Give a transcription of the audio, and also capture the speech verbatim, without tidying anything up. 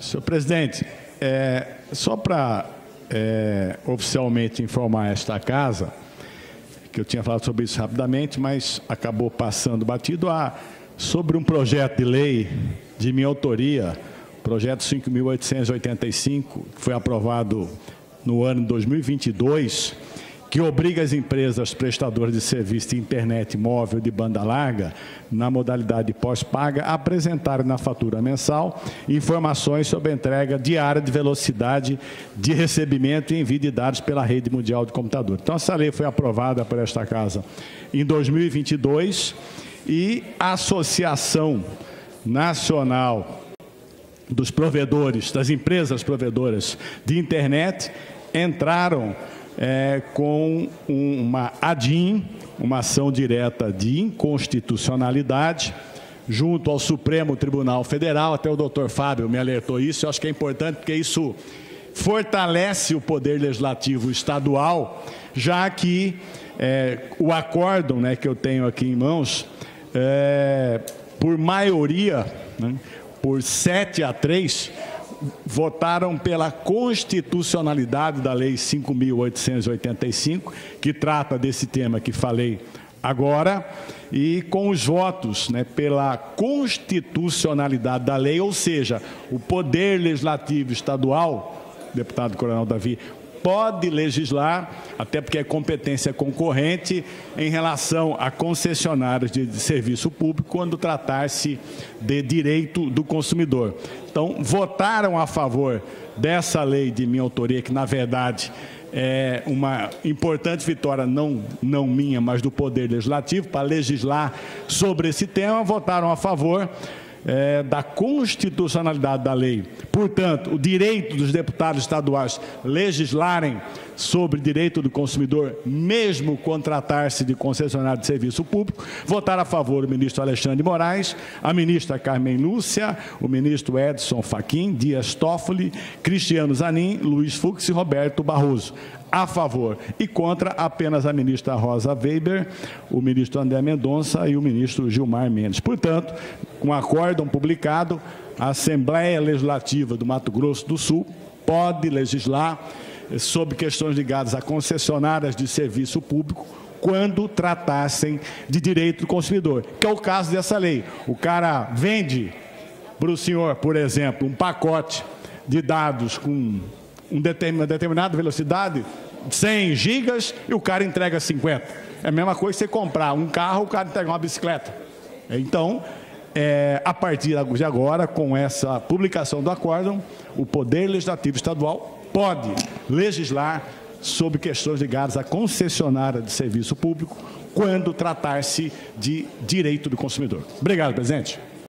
Senhor presidente, é, só para é, oficialmente informar esta casa, que eu tinha falado sobre isso rapidamente, mas acabou passando batido, a, sobre um projeto de lei de minha autoria, projeto cinco mil oitocentos e oitenta e cinco, que foi aprovado no ano de dois mil e vinte e dois, que obriga as empresas prestadoras de serviço de internet móvel de banda larga, na modalidade pós-paga, a apresentarem na fatura mensal informações sobre a entrega diária de velocidade de recebimento e envio de dados pela rede mundial de computadores. Então, essa lei foi aprovada por esta casa em dois mil e vinte e dois e a Associação Nacional dos Provedores, das Empresas Provedoras de Internet, entraram É, com uma A D I M, uma ação direta de inconstitucionalidade, junto ao Supremo Tribunal Federal. Até o doutor Fábio me alertou isso. Eu acho que é importante porque isso fortalece o poder legislativo estadual, já que é, o acórdão, né, que eu tenho aqui em mãos, é, por maioria, né, por sete a três, votaram pela constitucionalidade da Lei cinco mil oitocentos e oitenta e cinco, que trata desse tema que falei agora, e com os votos, né, pela constitucionalidade da lei, ou seja, o Poder Legislativo Estadual, deputado Coronel Davi, pode legislar, até porque é competência concorrente, em relação a concessionários de, de serviço público, quando tratar-se de direito do consumidor. Então, votaram a favor dessa lei de minha autoria, que, na verdade, é uma importante vitória, não, não minha, mas do Poder Legislativo, para legislar sobre esse tema, votaram a favor É, da constitucionalidade da lei. Portanto, o direito dos deputados estaduais legislarem sobre direito do consumidor, mesmo quando tratar-se de concessionário de serviço público. Votaram a favor o ministro Alexandre de Moraes, a ministra Carmen Lúcia, o ministro Edson Fachin, Dias Toffoli, Cristiano Zanin, Luiz Fux e Roberto Barroso. A favor, e contra apenas a ministra Rosa Weber, o ministro André Mendonça e o ministro Gilmar Mendes. Portanto, com acórdão publicado, a Assembleia Legislativa do Mato Grosso do Sul pode legislar sobre questões ligadas a concessionárias de serviço público quando tratassem de direito do consumidor, que é o caso dessa lei. O cara vende para o senhor, por exemplo, um pacote de dados com uma determinada velocidade, cem gigas, e o cara entrega cinquenta. É a mesma coisa que você comprar um carro, o cara entrega uma bicicleta. Então, é, a partir de agora, com essa publicação do acórdão, o Poder Legislativo Estadual pode legislar sobre questões ligadas à concessionária de serviço público, quando tratar-se de direito do consumidor. Obrigado, presidente.